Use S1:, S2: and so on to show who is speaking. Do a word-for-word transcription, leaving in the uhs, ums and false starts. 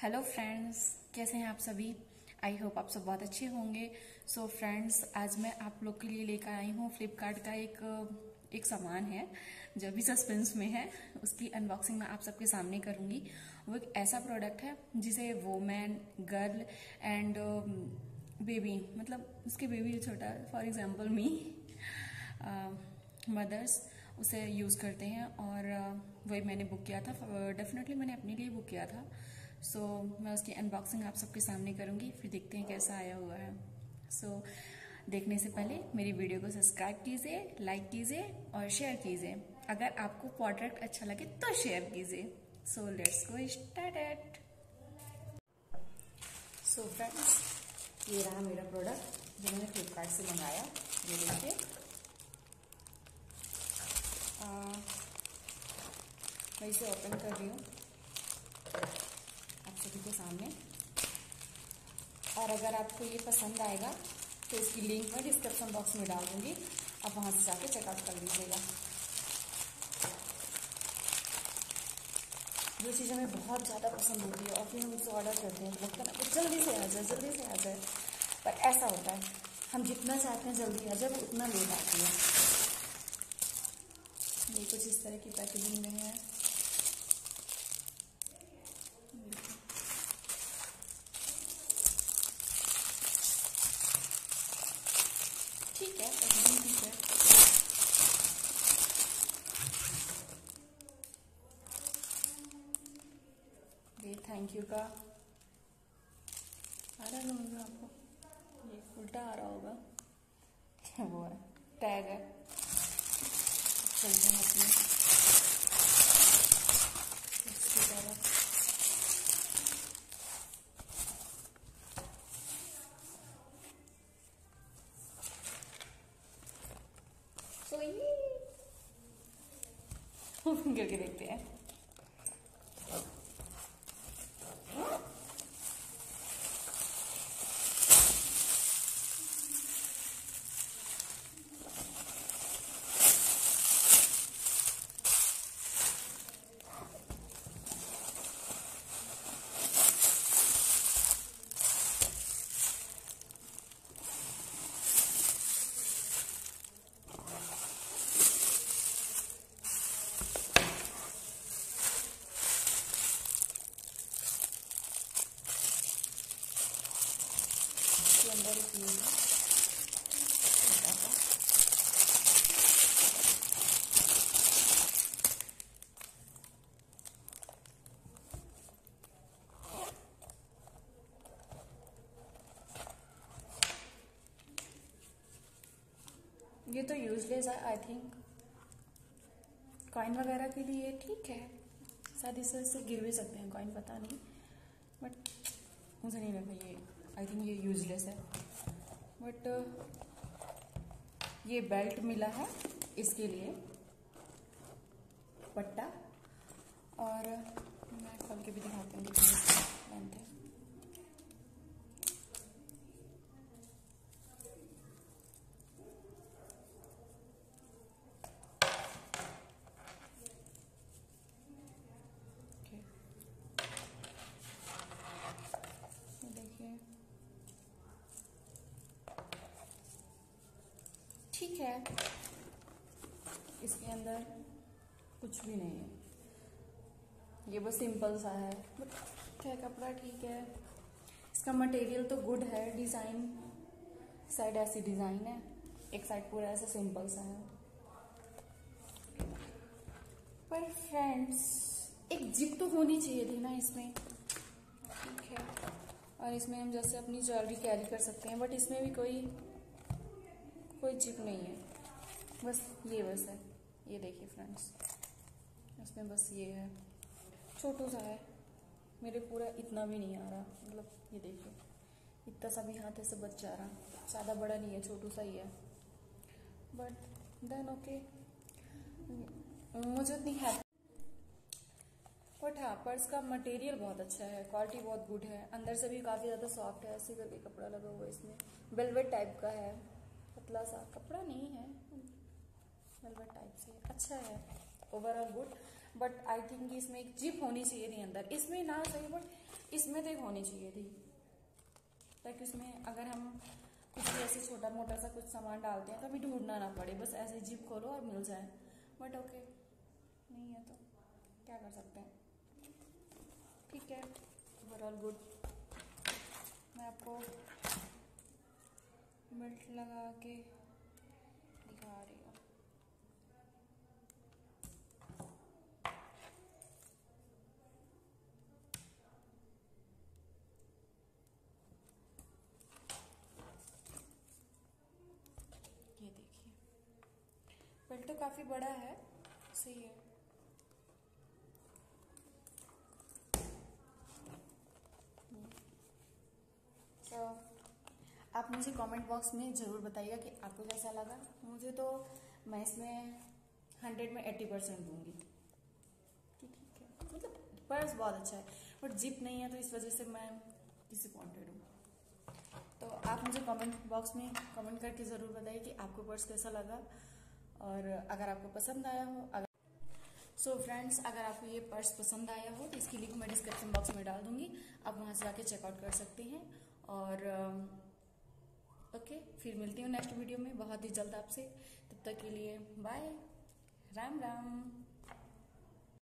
S1: Hello friends, कैसे हैं आप सभी। आई होप आप सब बहुत अच्छे होंगे। सो so फ्रेंड्स, आज मैं आप लोग के लिए लेकर आई हूँ फ्लिपकार्ट का एक एक सामान है जो भी सस्पेंस में है। उसकी अनबॉक्सिंग मैं आप सबके सामने करूँगी। वो एक ऐसा प्रोडक्ट है जिसे वोमेन, गर्ल एंड बेबी, मतलब उसके बेबी छोटा, फॉर एग्जाम्पल मी, मदर्स उसे यूज़ करते हैं। और uh, वही मैंने बुक किया था। डेफिनेटली मैंने अपने लिए बुक किया था। सो so, मैं उसकी अनबॉक्सिंग आप सबके सामने करूंगी, फिर देखते हैं कैसा आया हुआ है। सो so, देखने से पहले मेरी वीडियो को सब्सक्राइब कीजिए, लाइक कीजिए और शेयर कीजिए। अगर आपको प्रोडक्ट अच्छा लगे तो शेयर कीजिए। So let's go started. So friends, ये रहा मेरा प्रोडक्ट जो मैंने फ्लिपकार्ट से मंगाया। ये देखिए, मैं इसे ओपन कर रही हूँ आप सभी के सामने। और अगर आपको ये पसंद आएगा तो इसकी लिंक मैं डिस्क्रिप्शन बॉक्स में डाल दूंगी, आप वहां से जाके चेकआउट कर लीजिएगा। जो चीज़ हमें बहुत ज़्यादा पसंद होती है और फिर हम उससे ऑर्डर करते हैं तो लगता है ना वो जल्दी से आ जाए, जल्दी से आ जाए। पर ऐसा होता है, हम जितना चाहते हैं जल्दी आ जाए वो उतना लेट आती है। ये कुछ इस तरह की पैकेजिंग में है। ठीक है, पैकेजिंग ठीक है। ये थैंक यू का आ रहा होगा आपको, ये उल्टा आ रहा होगा, क्या वो है, टैग है। चलते हैं अपने इसकी तरफ। तो ये करके देखते हैं। अंदर एक ये है, ये तो यूजलेस है। आई थिंक कॉइन वगैरह के लिए ठीक है, शायद इससे इससे गिर भी सकते हैं कॉइन, पता नहीं, बट मुझे नहीं लगा ये, आई थिंक ये यूजलेस है। बट ये बेल्ट मिला है इसके लिए, पट्टा। और मैं खोल के भी दिखाती हूँ कितनी लेंथ है। देखिए ठीक है, इसके अंदर कुछ भी नहीं है, ये बस सिंपल सा है, बट क्या कपड़ा ठीक है। इसका मटेरियल तो गुड है। डिज़ाइन साइड ऐसी डिज़ाइन है, एक साइड पूरा ऐसा सिंपल सा है। पर फ्रेंड्स, एक जिप तो होनी चाहिए थी ना इसमें, ठीक है। और इसमें हम जैसे अपनी ज्वेलरी कैरी कर सकते हैं, बट इसमें भी कोई कोई जिप नहीं है, बस ये बस है। ये देखिए फ्रेंड्स, इसमें बस ये है, छोटू सा है, मेरे पूरा इतना भी नहीं आ रहा, मतलब ये देखिए इतना सा भी हाथ ऐसे बच जा रहा, ज़्यादा बड़ा नहीं है, छोटू सा ही है। बट देन ओके, मुझे उतनी है। बट हाँ, पर्स का मटेरियल बहुत अच्छा है, क्वालिटी बहुत गुड है, अंदर से भी काफ़ी ज़्यादा सॉफ्ट है, ऐसे करके कपड़ा लगा हुआ है इसमें, वेलवेट टाइप का है, पतला सा कपड़ा नहीं है, वेलवेट टाइप से अच्छा है, overall good. But I think इसमें एक जिप होनी चाहिए थी अंदर, इसमें ना सही, बट इसमें तो एक होनी चाहिए थी, ताकि उसमें अगर हम कुछ भी ऐसे छोटा मोटा सा कुछ सामान डालते हैं तो अभी ढूंढना ना पड़े, बस ऐसे जिप खोलो और मिल जाए। बट ओके, नहीं है तो क्या कर सकते हैं। ठीक है, ओवरऑल गुड। मैं आपको बेल्ट लगा के दिखा रही हूँ। ये देखिए, बेल्ट तो काफी बड़ा है, सही है। तो आप मुझे कमेंट बॉक्स में ज़रूर बताइएगा कि आपको कैसा लगा। मुझे तो, मैं इसमें हंड्रेड में एट्टी परसेंट दूंगी कि ठीक है, मतलब पर्स बहुत अच्छा है, बट जिप नहीं है तो इस वजह से मैं डिसअपॉइंटेड हूँ। तो आप मुझे कमेंट बॉक्स में कमेंट करके ज़रूर बताइए कि आपको पर्स कैसा लगा, और अगर आपको पसंद आया हो। अगर सो so फ्रेंड्स, अगर आपको ये पर्स पसंद आया हो तो इसकी लिंक मैं डिस्क्रिप्शन बॉक्स में डाल दूंगी, आप वहां से जाके चेकआउट कर सकते हैं। और ओके okay, फिर मिलती हूँ नेक्स्ट वीडियो में बहुत ही जल्द आपसे। तब तक के लिए बाय, राम राम।